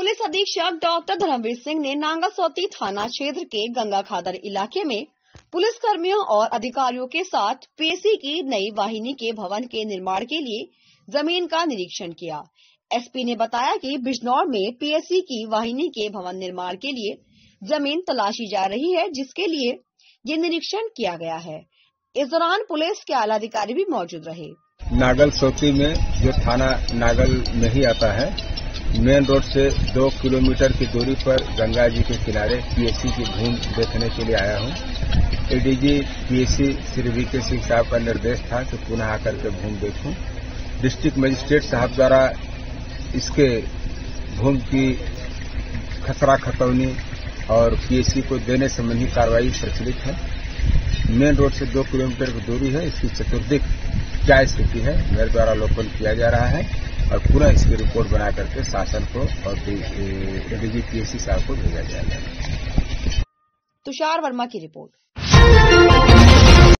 Police अधीक्षक doctor Dharmveer Singh ने नांगासौती थाना क्षेत्र के गंगा खादर इलाके में पुलिस कर्मियों और अधिकारियों के साथ पीएसी की नई वाहिनी के भवन के निर्माण के लिए जमीन का निरीक्षण किया। एसपी ने बताया कि बिजनौर में पीएसी की वाहिनी के भवन निर्माण के लिए जमीन तलाशी जा रही है, जिसके लिए ये निरीक्षण किया गया है। इस दौरान पुलिस के आला अधिकारी भी मौजूद रहे। नागलसौती में जो थाना नागल में ही आता है, मेन रोड से 2 किलोमीटर की दूरी पर गंगा जी के किनारे पीएसी की भूमि देखने के लिए आया हूं। ADG PAC Shri V K Singh साहब का निर्देश था कि पुनः आकर के भूमि देखूं। डिस्ट्रिक्ट मजिस्ट्रेट साहब द्वारा इसके भूमि की खसरा खतौनी और पीएसी को देने संबंधी कार्रवाई प्रचलित है। मेन रोड से 2 किलोमीटर की दूरी है। इसकी चतुर्दिक क्या स्थिति है मेरे द्वारा अवलोकन किया जा रहा है और पूरा इसकी रिपोर्ट बना करके शासन को और एडीजी पीएसी साहब को भेजा जाएगा। तुषार वर्मा की रिपोर्ट।